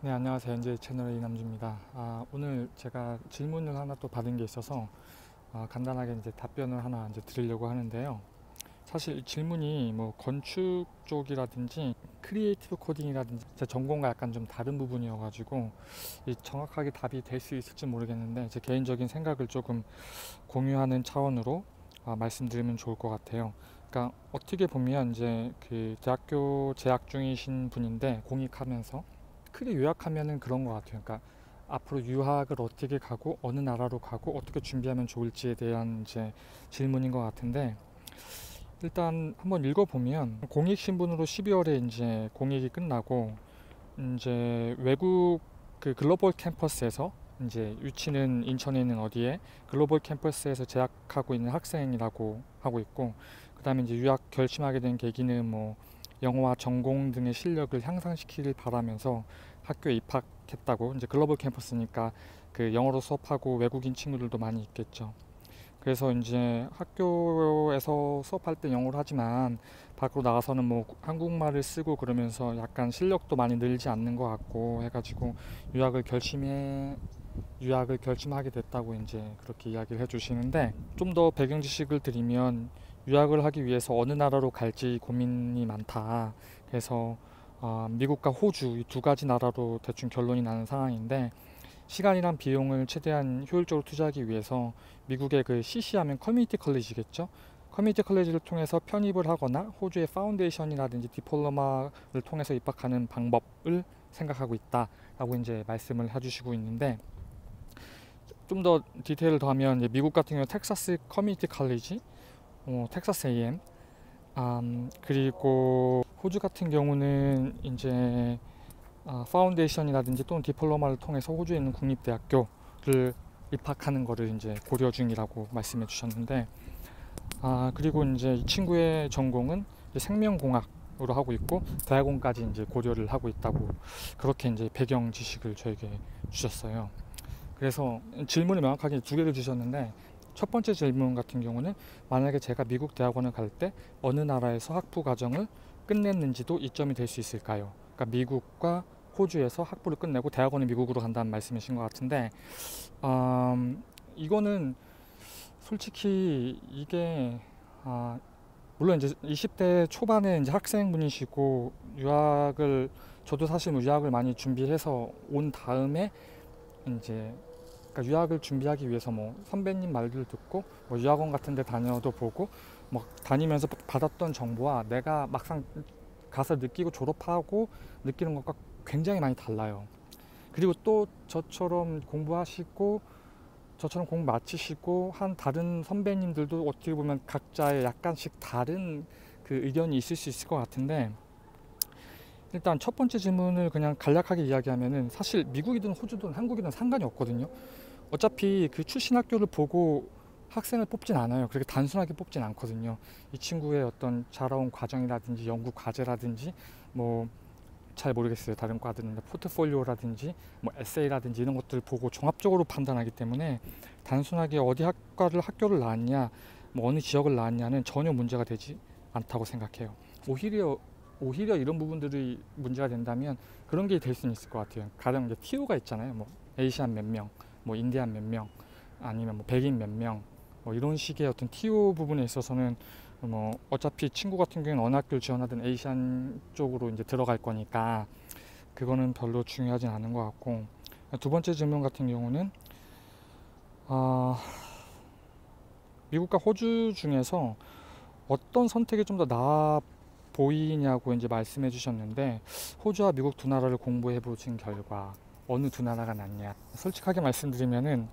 네, 안녕하세요. 현재 채널의 이남주입니다. 오늘 제가 질문을 하나 또 받은 게 있어서 간단하게 이제 답변을 하나 이제 드리려고 하는데요. 사실 이 질문이 뭐 건축 쪽이라든지 크리에이티브 코딩이라든지 제 전공과 약간 좀 다른 부분이어가지고 이 정확하게 답이 될 수 있을지 모르겠는데 제 개인적인 생각을 조금 공유하는 차원으로 말씀드리면 좋을 것 같아요. 그러니까 어떻게 보면 이제 그 대학교 재학 중이신 분인데 공익하면서 크게 요약하면은 그런 것 같아요. 그러니까 앞으로 유학을 어떻게 가고 어느 나라로 가고 어떻게 준비하면 좋을지에 대한 이제 질문인 것 같은데 일단 한번 읽어보면 공익 신분으로 12월에 이제 공익이 끝나고 이제 외국 그 글로벌 캠퍼스에서 이제 유치는 인천에 있는 어디에 글로벌 캠퍼스에서 재학하고 있는 학생이라고 하고 있고 그다음에 이제 유학 결심하게 된 계기는 뭐 영어와 전공 등의 실력을 향상시키길 바라면서 학교에 입학했다고. 이제 글로벌 캠퍼스니까 그 영어로 수업하고 외국인 친구들도 많이 있겠죠. 그래서 이제 학교에서 수업할 때 영어를 하지만 밖으로 나가서는 뭐 한국말을 쓰고 그러면서 약간 실력도 많이 늘지 않는 것 같고 해가지고 유학을 결심해 유학을 결심하게 됐다고 이제 그렇게 이야기를 해주시는데 좀 더 배경 지식을 드리면 유학을 하기 위해서 어느 나라로 갈지 고민이 많다. 그래서 미국과 호주 이 두 가지 나라로 대충 결론이 나는 상황인데 시간이랑 비용을 최대한 효율적으로 투자하기 위해서 미국의 그 CC 하면 커뮤니티 컬리지겠죠. 커뮤니티 컬리지를 통해서 편입을 하거나 호주의 파운데이션이라든지 디플로마를 통해서 입학하는 방법을 생각하고 있다라고 이제 말씀을 해주시고 있는데 좀 더 디테일을 더하면 이제 미국 같은 경우 텍사스 커뮤니티 컬리지, 텍사스 A&M, 그리고 호주 같은 경우는 이제 파운데이션이라든지 또는 디플로마를 통해서 호주에 있는 국립대학교를 입학하는 거를 이제 고려 중이라고 말씀해 주셨는데 그리고 이제 이 친구의 전공은 이제 생명공학으로 하고 있고 대학원까지 이제 고려를 하고 있다고 그렇게 이제 배경 지식을 저에게 주셨어요. 그래서 질문을 명확하게 두 개를 주셨는데 첫 번째 질문 같은 경우는 만약에 제가 미국 대학원을 갈 때 어느 나라에서 학부 과정을 끝냈는지도 이점이 될 수 있을까요? 그러니까 미국과 호주에서 학부를 끝내고 대학원을 미국으로 간다는 말씀이신 것 같은데 이거는 솔직히 이게 물론 이제 20대 초반에 이제 학생분이시고 유학을 저도 사실 뭐 유학을 많이 준비해서 온 다음에 이제 그러니까 유학을 준비하기 위해서 뭐 선배님 말들 듣고 뭐 유학원 같은 데 다녀도 보고 뭐 다니면서 받았던 정보와 내가 막상 가서 느끼고 졸업하고 느끼는 것과 굉장히 많이 달라요. 그리고 또 저처럼 공부 마치시고 한 다른 선배님들도 어떻게 보면 각자의 약간씩 다른 그 의견이 있을 수 있을 것 같은데 일단 첫 번째 질문을 그냥 간략하게 이야기하면은 사실 미국이든 호주든 한국이든 상관이 없거든요. 어차피 그 출신 학교를 보고 학생을 뽑진 않아요. 그렇게 단순하게 뽑진 않거든요. 이 친구의 어떤 자라온 과정이라든지 연구 과제라든지 뭐 잘 모르겠어요. 다른 과들은 포트폴리오라든지 뭐 에세이라든지 이런 것들을 보고 종합적으로 판단하기 때문에 단순하게 어디 학교를 나왔냐, 뭐 어느 지역을 나왔냐는 전혀 문제가 되지 않다고 생각해요. 오히려 이런 부분들이 문제가 된다면 그런 게 될 수는 있을 것 같아요. 가령 이제 TO가 있잖아요. 뭐 에이시안 몇 명, 뭐 인디안 몇 명, 아니면 뭐 백인 몇 명, 뭐 이런 식의 어떤 TO 부분에 있어서는 뭐 어차피 친구 같은 경우는 어느 학교를 지원하든 에이시안 쪽으로 이제 들어갈 거니까 그거는 별로 중요하진 않은 것 같고 두 번째 질문 같은 경우는 미국과 호주 중에서 어떤 선택이 좀 더 나아 보이냐고 이제 말씀해 주셨는데 호주와 미국 두 나라를 공부해 보신 결과 어느 두 나라가 낫냐 솔직하게 말씀드리면은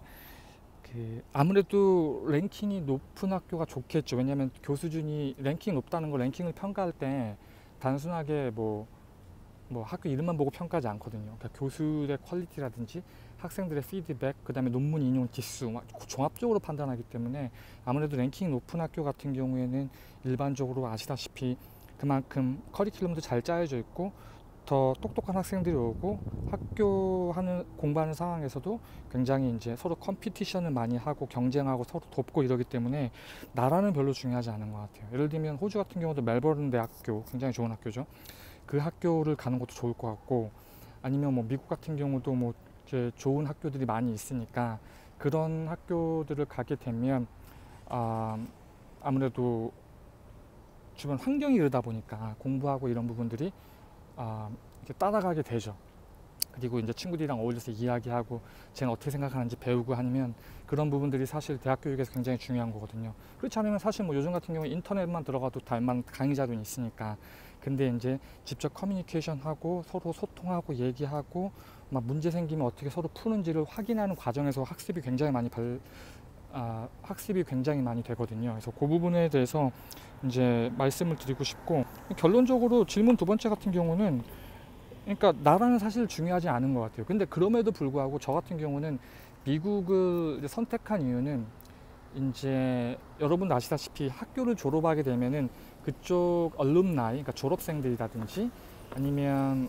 아무래도 랭킹이 높은 학교가 좋겠죠. 왜냐하면 교수준이 랭킹이 높다는 거 랭킹을 평가할 때 단순하게 뭐 학교 이름만 보고 평가하지 않거든요. 그러니까 교수의 퀄리티라든지 학생들의 피드백, 그 다음에 논문 인용 지수 종합적으로 판단하기 때문에 아무래도 랭킹이 높은 학교 같은 경우에는 일반적으로 아시다시피 그만큼 커리큘럼도 잘 짜여져 있고 더 똑똑한 학생들이 오고 공부하는 상황에서도 굉장히 이제 서로 컴피티션을 많이 하고 경쟁하고 서로 돕고 이러기 때문에 나라는 별로 중요하지 않은 것 같아요. 예를 들면 호주 같은 경우도 멜버른 대학교 굉장히 좋은 학교죠. 그 학교를 가는 것도 좋을 것 같고 아니면 뭐 미국 같은 경우도 뭐 이제 좋은 학교들이 많이 있으니까 그런 학교들을 가게 되면 아무래도 주변 환경이 이러다 보니까 공부하고 이런 부분들이 이렇게 따라가게 되죠. 그리고 이제 친구들이랑 어울려서 이야기하고 쟤는 어떻게 생각하는지 배우고 하면 그런 부분들이 사실 대학 교육에서 굉장히 중요한 거거든요. 그렇지 않으면 사실 뭐 요즘 같은 경우에 인터넷만 들어가도 다만 강의 자료는 있으니까. 근데 이제 직접 커뮤니케이션 하고 서로 소통하고 얘기하고 막 문제 생기면 어떻게 서로 푸는지를 확인하는 과정에서 학습이 굉장히 많이 되거든요. 그래서 그 부분에 대해서 이제 말씀을 드리고 싶고, 결론적으로 질문 두 번째 같은 경우는, 그러니까 나라는 사실 중요하지 않은 것 같아요. 근데 그럼에도 불구하고 저 같은 경우는 미국을 선택한 이유는, 이제 여러분도 아시다시피 학교를 졸업하게 되면은 그쪽 얼룸나이, 그러니까 졸업생들이라든지 아니면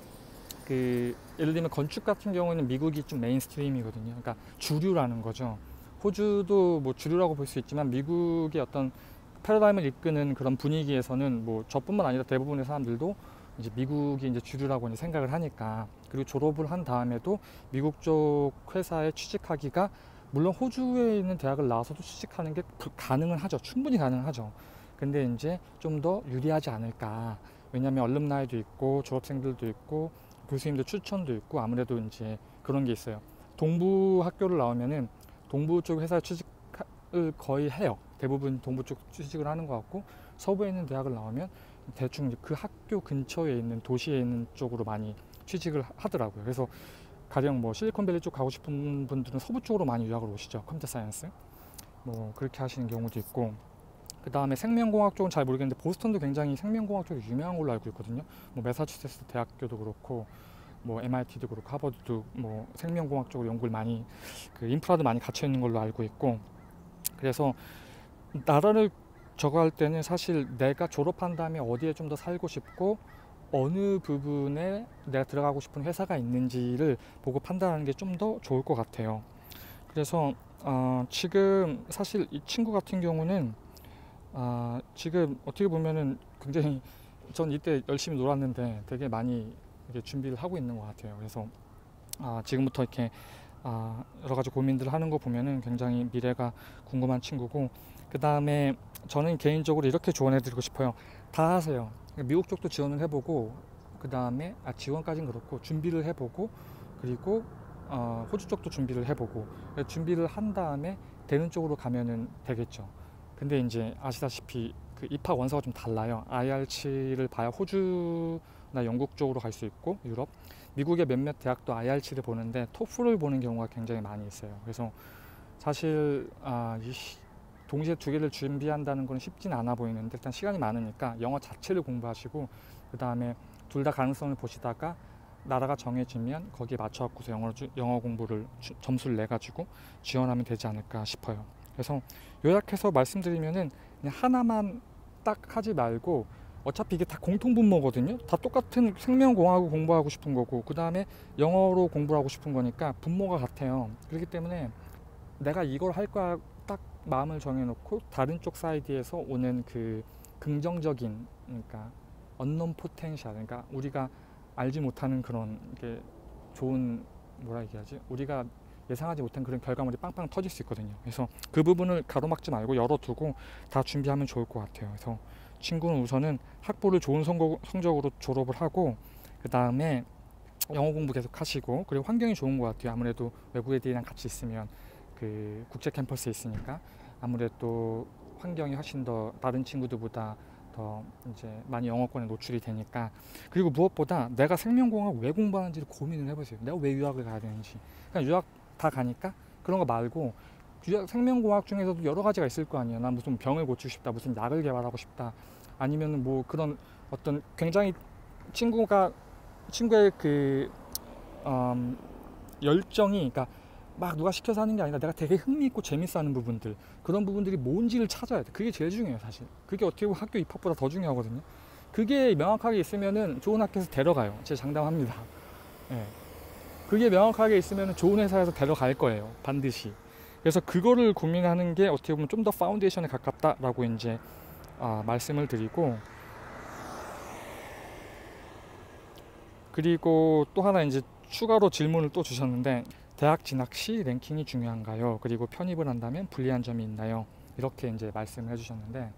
예를 들면 건축 같은 경우는 미국이 좀 메인스트림이거든요. 그러니까 주류라는 거죠. 호주도 뭐 주류라고 볼 수 있지만 미국의 어떤 패러다임을 이끄는 그런 분위기에서는 뭐 저뿐만 아니라 대부분의 사람들도 이제 미국이 이제 주류라고 이제 생각을 하니까, 그리고 졸업을 한 다음에도 미국 쪽 회사에 취직하기가, 물론 호주에 있는 대학을 나와서도 취직하는 게 가능은 하죠. 충분히 가능하죠. 근데 이제 좀 더 유리하지 않을까. 왜냐하면 얼룸나이도 있고 졸업생들도 있고 교수님들 추천도 있고 아무래도 이제 그런 게 있어요. 동부 학교를 나오면은 동부 쪽 회사에 취직을 거의 해요. 대부분 동부 쪽 취직을 하는 것 같고, 서부에 있는 대학을 나오면 대충 그 학교 근처에 있는 도시에 있는 쪽으로 많이 취직을 하더라고요. 그래서 가령 뭐 실리콘밸리 쪽 가고 싶은 분들은 서부 쪽으로 많이 유학을 오시죠. 컴퓨터 사이언스 뭐 그렇게 하시는 경우도 있고, 그 다음에 생명공학 쪽은 잘 모르겠는데 보스턴도 굉장히 생명공학 쪽이 유명한 걸로 알고 있거든요. 뭐 매사추세츠 대학교도 그렇고 뭐 MIT도 그렇고 하버드도 뭐 생명공학 쪽으로 연구를 많이, 그 인프라도 많이 갖춰 있는 걸로 알고 있고, 그래서 나라를 저거 할 때는 사실 내가 졸업한 다음에 어디에 좀 더 살고 싶고 어느 부분에 내가 들어가고 싶은 회사가 있는지를 보고 판단하는 게 좀 더 좋을 것 같아요. 그래서 지금 사실 이 친구 같은 경우는 지금 어떻게 보면은 굉장히, 전 이때 열심히 놀았는데 되게 많이 이렇게 준비를 하고 있는 것 같아요. 그래서 지금부터 이렇게 여러 가지 고민들을 하는 거 보면은 굉장히 미래가 궁금한 친구고, 그 다음에 저는 개인적으로 이렇게 조언해드리고 싶어요. 다 하세요. 미국 쪽도 지원을 해보고, 그 다음에 지원까지는 그렇고 준비를 해보고, 그리고 호주 쪽도 준비를 해보고, 준비를 한 다음에 되는 쪽으로 가면은 되겠죠. 근데 이제 아시다시피 그 입학 원서가 좀 달라요. IR7을 봐야 호주나 영국 쪽으로 갈 수 있고, 유럽, 미국의 몇몇 대학도 IR7을 보는데 토플을 보는 경우가 굉장히 많이 있어요. 그래서 사실 동시에 두 개를 준비한다는 건 쉽진 않아 보이는데, 일단 시간이 많으니까 영어 자체를 공부하시고, 그 다음에 둘 다 가능성을 보시다가 나라가 정해지면 거기에 맞춰갖고서 영어 공부를 점수를 내가지고 지원하면 되지 않을까 싶어요. 그래서 요약해서 말씀드리면은 그냥 하나만 딱 하지 말고, 어차피 이게 다 공통분모거든요. 다 똑같은 생명공학을 공부하고 싶은 거고, 그 다음에 영어로 공부를 하고 싶은 거니까 분모가 같아요. 그렇기 때문에 내가 이걸 할 거야 딱 마음을 정해놓고, 다른 쪽 사이드에서 오는 그 긍정적인, 그러니까 언론 포텐셜, 그러니까 우리가 알지 못하는 그런 게 좋은, 뭐라 얘기하지, 우리가 예상하지 못한 그런 결과물이 빵빵 터질 수 있거든요. 그래서 그 부분을 가로막지 말고 열어두고 다 준비하면 좋을 것 같아요. 그래서 친구는 우선은 학부를 좋은 성적으로 졸업을 하고, 그 다음에 영어 공부 계속 하시고, 그리고 환경이 좋은 것 같아요. 아무래도 외국 애들이랑 같이 있으면 그 국제 캠퍼스에 있으니까 아무래도 환경이 훨씬 더 다른 친구들보다 더 이제 많이 영어권에 노출이 되니까. 그리고 무엇보다 내가 생명공학 왜 공부하는지를 고민을 해보세요. 내가 왜 유학을 가야 되는지. 그냥 유학 다 가니까 그런 거 말고, 생명공학 중에서도 여러 가지가 있을 거 아니에요. 난 무슨 병을 고치고 싶다, 무슨 약을 개발하고 싶다, 아니면 뭐 그런 어떤 굉장히 친구의 그 열정이, 그러니까 막 누가 시켜서 하는 게 아니라 내가 되게 흥미있고 재밌어 하는 부분들, 그런 부분들이 뭔지를 찾아야 돼. 그게 제일 중요해요. 사실 그게 어떻게 보면 학교 입학보다 더 중요하거든요. 그게 명확하게 있으면은 좋은 학교에서 데려가요. 제 장담합니다. 예. 그게 명확하게 있으면 좋은 회사에서 데려갈 거예요. 반드시. 그래서 그거를 고민하는 게 어떻게 보면 좀 더 파운데이션에 가깝다라고 이제 말씀을 드리고, 그리고 또 하나 이제 추가로 질문을 또 주셨는데, 대학 진학 시 랭킹이 중요한가요? 그리고 편입을 한다면 불리한 점이 있나요? 이렇게 이제 말씀을 해주셨는데,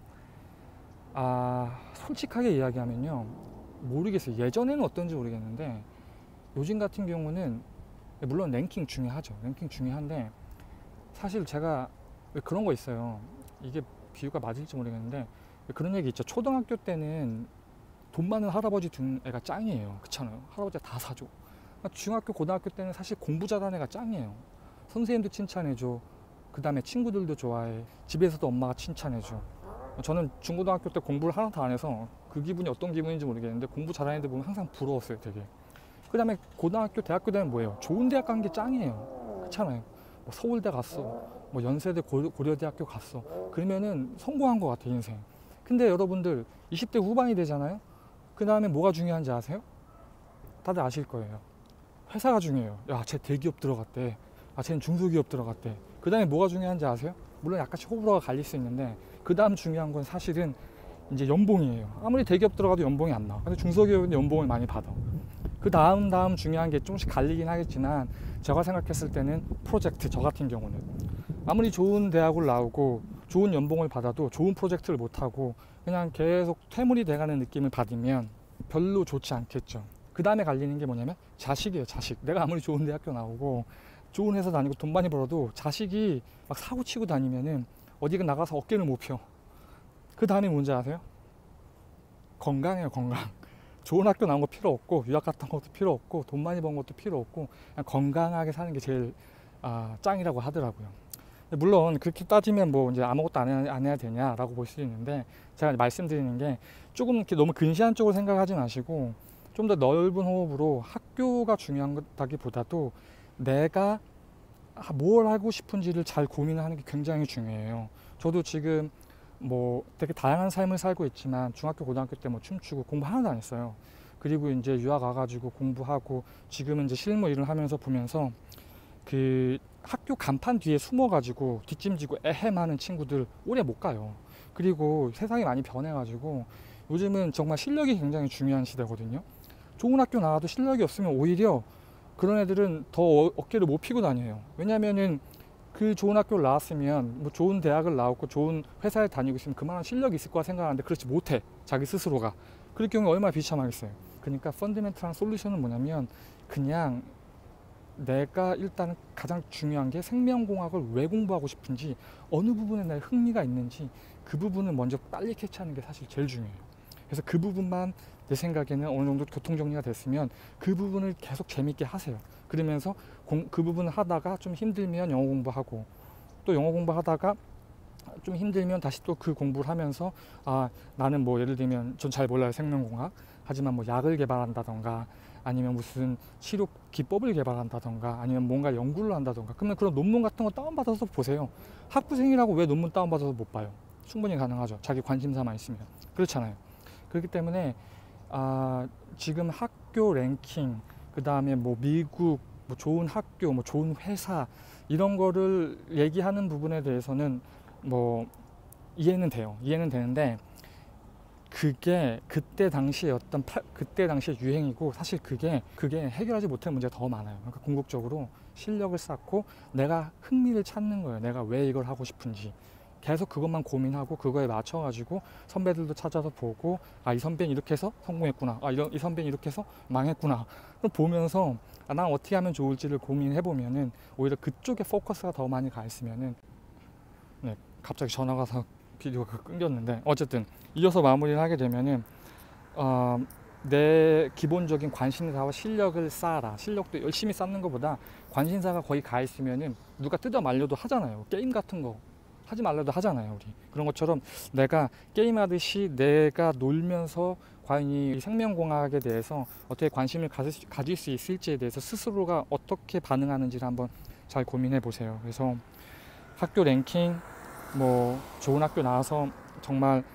솔직하게 이야기하면요, 모르겠어요. 예전에는 어떤지 모르겠는데 요즘 같은 경우는, 물론 랭킹 중요하죠. 랭킹 중요한데, 사실 제가 왜 그런 거 있어요. 이게 비유가 맞을지 모르겠는데, 그런 얘기 있죠. 초등학교 때는 돈 많은 할아버지 둔 애가 짱이에요. 그렇잖아요. 할아버지가 다 사줘. 중학교 고등학교 때는 사실 공부 잘하는 애가 짱이에요. 선생님도 칭찬해줘. 그 다음에 친구들도 좋아해. 집에서도 엄마가 칭찬해줘. 저는 중고등학교 때 공부를 하나도 안 해서 그 기분이 어떤 기분인지 모르겠는데, 공부 잘하는 애들 보면 항상 부러웠어요, 되게. 그 다음에 고등학교, 대학교 되면 뭐예요? 좋은 대학 간 게 짱이에요. 그렇잖아요. 뭐 서울대 갔어, 뭐 연세대, 고려대학교 갔어. 그러면은 성공한 것 같아, 인생. 근데 여러분들 20대 후반이 되잖아요. 그 다음에 뭐가 중요한지 아세요? 다들 아실 거예요. 회사가 중요해요. 야, 쟤 대기업 들어갔대. 쟤는 중소기업 들어갔대. 그 다음에 뭐가 중요한지 아세요? 물론 약간씩 호불호가 갈릴 수 있는데, 그 다음 중요한 건 사실은 이제 연봉이에요. 아무리 대기업 들어가도 연봉이 안 나와. 근데 중소기업은 연봉을 많이 받아. 그 다음 중요한 게 조금씩 갈리긴 하겠지만, 제가 생각했을 때는 프로젝트. 저 같은 경우는 아무리 좋은 대학을 나오고 좋은 연봉을 받아도 좋은 프로젝트를 못하고 그냥 계속 퇴물이 돼가는 느낌을 받으면 별로 좋지 않겠죠. 그 다음에 갈리는 게 뭐냐면 자식이에요. 자식. 내가 아무리 좋은 대학교 나오고 좋은 회사 다니고 돈 많이 벌어도 자식이 막 사고 치고 다니면은 어디 나가서 어깨를 못 펴. 그 다음에 뭔지 아세요? 건강이에요. 건강. 좋은 학교 나온 거 필요 없고, 유학 갔던 것도 필요 없고, 돈 많이 번 것도 필요 없고, 그냥 건강하게 사는 게 제일 짱이라고 하더라고요. 물론 그렇게 따지면 뭐 이제 아무것도 안 해야 되냐라고 볼 수 있는데, 제가 말씀드리는 게 조금 이렇게 너무 근시한 쪽으로 생각하지 마시고, 좀 더 넓은 호흡으로 학교가 중요하다기보다도 내가 뭘 하고 싶은지를 잘 고민하는 게 굉장히 중요해요. 저도 지금 뭐 되게 다양한 삶을 살고 있지만, 중학교 고등학교 때 뭐 춤추고 공부 하나도 안 했어요. 그리고 이제 유학 와가지고 공부하고, 지금은 이제 실무 일을 하면서 보면서 그 학교 간판 뒤에 숨어가지고 뒷짐지고 에헴하는 친구들 오래 못 가요. 그리고 세상이 많이 변해가지고 요즘은 정말 실력이 굉장히 중요한 시대거든요. 좋은 학교 나와도 실력이 없으면 오히려 그런 애들은 더 어깨를 못 피고 다녀요. 왜냐면은 그 좋은 학교를 나왔으면, 뭐 좋은 대학을 나왔고 좋은 회사에 다니고 있으면 그만한 실력이 있을 거라 생각하는데 그렇지 못해, 자기 스스로가. 그럴 경우에 얼마나 비참하겠어요. 그러니까 펀더멘털한 솔루션은 뭐냐면, 그냥 내가 일단 가장 중요한 게 생명공학을 왜 공부하고 싶은지, 어느 부분에 내 흥미가 있는지 그 부분을 먼저 빨리 캐치하는 게 사실 제일 중요해요. 그래서 그 부분만 내 생각에는 어느 정도 교통정리가 됐으면 그 부분을 계속 재밌게 하세요. 그러면서 그 부분을 하다가 좀 힘들면 영어 공부하고, 또 영어 공부하다가 좀 힘들면 다시 또 그 공부를 하면서, 나는 뭐 예를 들면 전 잘 몰라요, 생명공학. 하지만 뭐 약을 개발한다던가, 아니면 무슨 치료 기법을 개발한다던가, 아니면 뭔가 연구를 한다던가, 그러면 그런 논문 같은 거 다운받아서 보세요. 학부생이라고 왜 논문 다운받아서 못 봐요? 충분히 가능하죠. 자기 관심사만 있으면. 그렇잖아요. 그렇기 때문에 지금 학교 랭킹, 그 다음에 뭐 미국, 뭐 좋은 학교, 뭐 좋은 회사, 이런 거를 얘기하는 부분에 대해서는 뭐 이해는 돼요. 이해는 되는데, 그게 그때 당시에 그때 당시의 유행이고, 사실 그게 해결하지 못할 문제가 더 많아요. 그러니까 궁극적으로 실력을 쌓고 내가 흥미를 찾는 거예요. 내가 왜 이걸 하고 싶은지. 계속 그것만 고민하고 그거에 맞춰가지고 선배들도 찾아서 보고, 이 선배는 이렇게 해서 성공했구나, 이 선배는 이렇게 해서 망했구나. 그럼 보면서 난 어떻게 하면 좋을지를 고민해 보면은 오히려 그쪽에 포커스가 더 많이 가 있으면은. 네, 갑자기 전화가 와서 비디오가 끊겼는데, 어쨌든 이어서 마무리를 하게 되면은 내 기본적인 관심사와 실력을 쌓아라. 실력도 열심히 쌓는 것보다 관심사가 거의 가 있으면은 누가 뜯어 말려도 하잖아요. 게임 같은 거 하지 말라도 하잖아요, 우리. 그런 것처럼 내가 게임하듯이 내가 놀면서 과연 이 생명공학에 대해서 어떻게 관심을 가질 수 있을지에 대해서 스스로가 어떻게 반응하는지를 한번 잘 고민해 보세요. 그래서 학교 랭킹, 뭐 좋은 학교 나와서 정말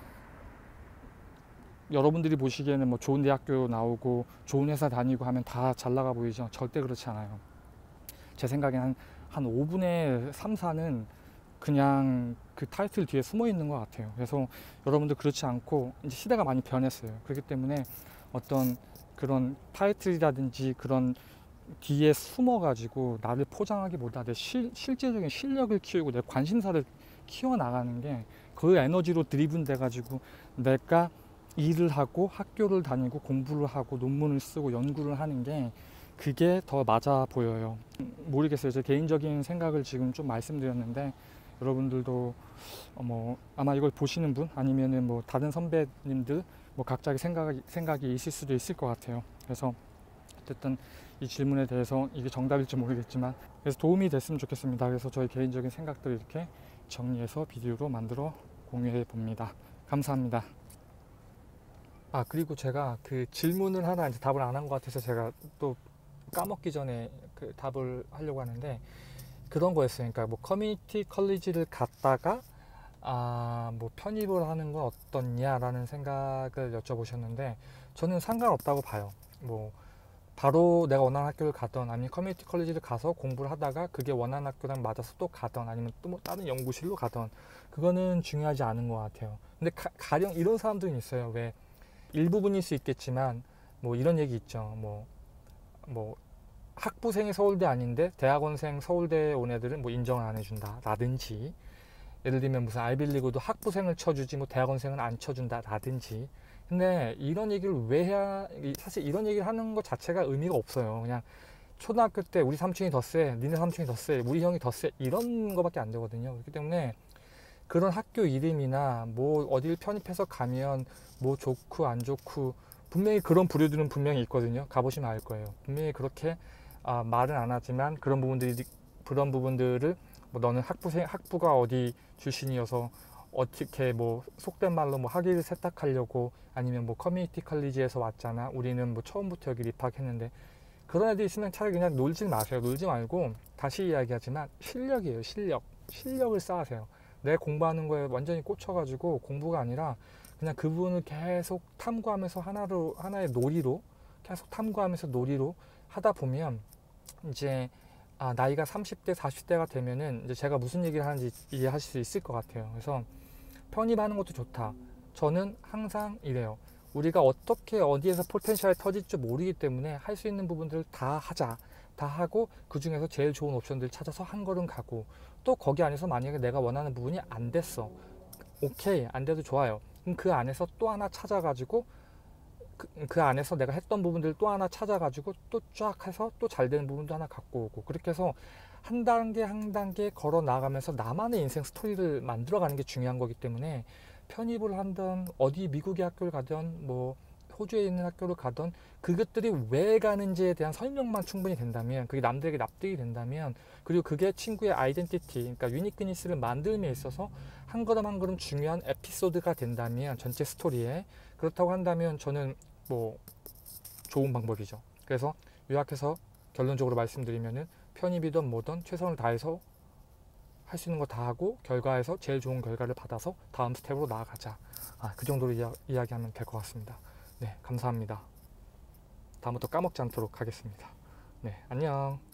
여러분들이 보시기에는 뭐 좋은 대학교 나오고 좋은 회사 다니고 하면 다 잘 나가 보이죠. 절대 그렇지 않아요. 제 생각엔 한 5분의 3, 4는 그냥 그 타이틀 뒤에 숨어 있는 것 같아요. 그래서 여러분들 그렇지 않고, 이제 시대가 많이 변했어요. 그렇기 때문에 어떤 그런 타이틀이라든지 그런 뒤에 숨어가지고 나를 포장하기보다 내 실제적인 실력을 키우고 내 관심사를 키워나가는 게 그 에너지로 드리븐 돼가지고 내가 일을 하고 학교를 다니고 공부를 하고 논문을 쓰고 연구를 하는 게 그게 더 맞아 보여요. 모르겠어요. 제 개인적인 생각을 지금 좀 말씀드렸는데 여러분들도 아마 이걸 보시는 분 아니면은 뭐 다른 선배님들 뭐 각자의 생각이 있을 수도 있을 것 같아요. 그래서 어쨌든 이 질문에 대해서 이게 정답일지 모르겠지만 그래서 도움이 됐으면 좋겠습니다. 그래서 저희 개인적인 생각들을 이렇게 정리해서 비디오로 만들어 공유해 봅니다. 감사합니다. 그리고 제가 그 질문을 하나 이제 답을 안 한 것 같아서 제가 또 까먹기 전에 그 답을 하려고 하는데 그런 거였어요. 그러니까 뭐 커뮤니티 컬리지를 갔다가 뭐 편입을 하는 건 어떻냐라는 생각을 여쭤보셨는데 저는 상관없다고 봐요. 뭐 바로 내가 원하는 학교를 가던 아니면 커뮤니티 컬리지를 가서 공부를 하다가 그게 원하는 학교랑 맞아서 또 가던 아니면 또 뭐 다른 연구실로 가던 그거는 중요하지 않은 것 같아요. 근데 가령 이런 사람들은 있어요. 왜 일부분일 수 있겠지만 뭐 이런 얘기 있죠. 뭐 학부생이 서울대 아닌데 대학원생 서울대에 온 애들은 뭐 인정을 안 해준다 라든지 예를 들면 무슨 아이빌리그도 학부생을 쳐주지 뭐 대학원생은 안 쳐준다 라든지 근데 이런 얘기를 왜 해야 사실 이런 얘기를 하는 것 자체가 의미가 없어요. 그냥 초등학교 때 우리 삼촌이 더 세, 니네 삼촌이 더 세, 우리 형이 더 세 이런 거밖에 안 되거든요. 그렇기 때문에 그런 학교 이름이나 뭐 어딜 편입해서 가면 뭐 좋고 안 좋고 분명히 그런 부류들은 분명히 있거든요. 가보시면 알 거예요. 분명히 그렇게 말은 안 하지만 그런 부분들을 뭐 너는 학부가 어디 출신이어서 어떻게 뭐 속된 말로 뭐 학위를 세탁하려고 아니면 뭐 커뮤니티 컬리지에서 왔잖아. 우리는 뭐 처음부터 여기 입학했는데 그런 애들 있으면 차라리 그냥 놀지 마세요. 놀지 말고 다시 이야기하지만 실력이에요. 실력을 쌓으세요. 내 공부하는 거에 완전히 꽂혀가지고 공부가 아니라 그냥 그 부분을 계속 탐구하면서 하나의 놀이로 계속 탐구하면서 놀이로 하다 보면 이제 나이가 30대 40대가 되면은 이제 제가 무슨 얘기를 하는지 이해하실 수 있을 것 같아요. 그래서 편입하는 것도 좋다. 저는 항상 이래요. 우리가 어떻게 어디에서 포텐셜이 터질지 모르기 때문에 할 수 있는 부분들을 다 하자. 다 하고 그 중에서 제일 좋은 옵션들 찾아서 한 걸음 가고 또 거기 안에서 만약에 내가 원하는 부분이 안 됐어. 오케이, 안 돼도 좋아요. 그럼 그 안에서 또 하나 찾아가지고 그 안에서 내가 했던 부분들 또 하나 찾아가지고 또 쫙 해서 또 잘 되는 부분도 하나 갖고 오고 그렇게 해서 한 단계 한 단계 걸어 나가면서 나만의 인생 스토리를 만들어가는 게 중요한 거기 때문에 편입을 한든 어디 미국의 학교를 가든 뭐 호주에 있는 학교를 가든 그것들이 왜 가는지에 대한 설명만 충분히 된다면 그게 남들에게 납득이 된다면 그리고 그게 친구의 아이덴티티 그러니까 유니크니스를 만들음에 있어서 한 걸음 한 걸음 중요한 에피소드가 된다면 전체 스토리에 그렇다고 한다면 저는 뭐 좋은 방법이죠. 그래서 요약해서 결론적으로 말씀드리면은 편입이든 뭐든 최선을 다해서 할 수 있는 거 다 하고 결과에서 제일 좋은 결과를 받아서 다음 스텝으로 나아가자. 그 정도로 이야기하면 될 것 같습니다. 네, 감사합니다. 다음부터 까먹지 않도록 하겠습니다. 네, 안녕.